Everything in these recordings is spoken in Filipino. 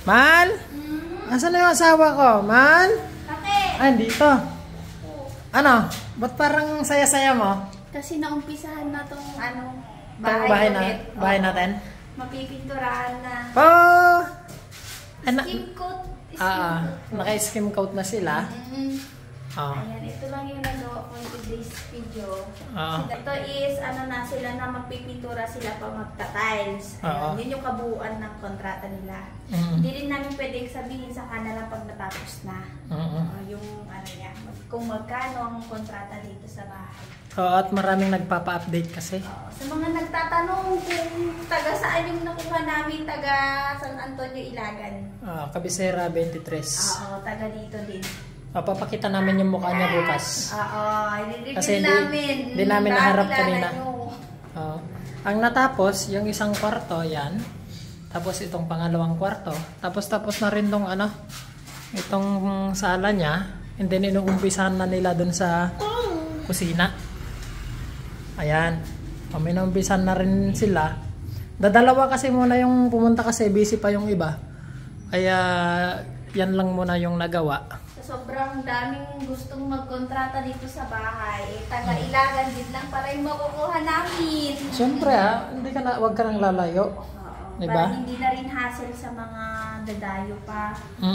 Mal? Asan na yung asawa ko? Mal? Bakit? Ah, dito. Ano? Ba't parang saya-saya mo? Kasi naumpisahan na tong Bahay natin? Mapipinturahan na. Oh! Skim coat. Naka-skim coat na sila. Ayan, ito lang yung nagawa ko in today's video. Oo. Ito is, sila na magpipintura sila pa magta-tiles. Oo. Yun yung kabuuan ng kontrata nila. Hindi rin namin pwedeng sabihin sa kanila pag natapos na. Yung niya, kung magkano ang kontrata dito sa bahay. Oo, at maraming nagpapa-update kasi. Sa mga nagtatanong kung taga saan yung nakuha namin, taga San Antonio, Ilagan. Cabecera 23. Oo, taga dito din. Papakita namin yung mukha niya bukas. Kasi hindi namin naharap kanina. Ang natapos, yung isang kwarto, yan. Tapos itong pangalawang kwarto. Tapos na rin tong itong sala niya. And then inuumpisahan na nila dun sa kusina. Ayan. May naumpisahan na rin sila. Dadalawa kasi muna yung pumunta kasi busy pa yung iba. Kaya yan lang muna yung nagawa. Sobrang daming gustong magkontrata dito sa bahay. Taga-Ilagan din lang para yung makukuha namin. Siyempre wag ka nang lalayo. Diba? Para hindi na rin hassle sa mga dadayo pa.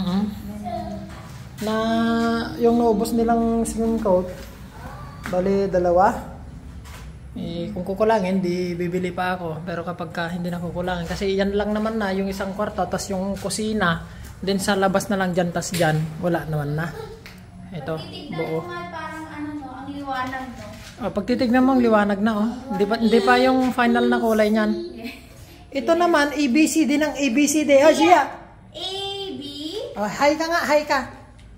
Na yung naubos nilang skim coat, bali dalawa. Kung kukulangin, di bibili pa ako. Pero kapag hindi na kukulangin, kasi yan lang naman na yung isang kwarto, tas yung kusina. Then sa labas na lang dyan, tas dyan, wala naman na. Ito, buo. Parang ang liwanag, no? Pag titignan mo, ang liwanag na, oh. Hindi pa yung final na kulay niyan. Ito naman, ABCD ng ABCD. Oh, Gia! A-B? Oh, hi ka nga, hi ka.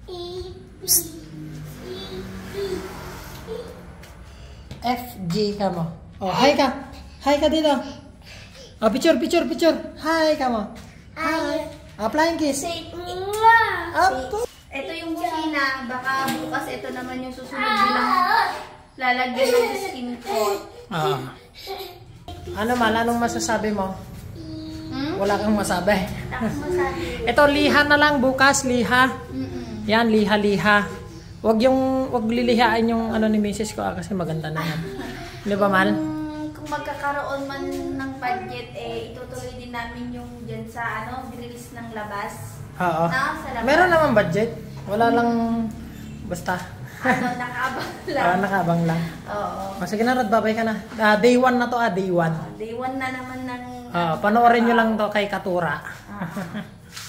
F-G ka mo. Oh, hi ka. Hi ka dito. Oh, picture. Hi ka mo. Hi. Flying kiss. Ito yung kusina. Baka bukas ito naman yung susunod nilang lalagyan ng skin coat. Anong masasabi mo? Wala kang masabi. Ito, Ito liha na lang bukas, liha. Yan, liha. Wag lilihain yung ni misis ko kasi maganda na yan. Di ba, Mal? Kung magkakaroon man ng budget, itutuloy din namin yung dyan sa release ng labas. Oo. Sa labas. Meron naman budget. Wala lang basta. Nakaabang lang. Nakaabang lang. Oo. Sige na, Rod, babay ka na. Day 1 na to, day 1. Day 1 na naman ng... Panoorin nyo lang to kay Katura.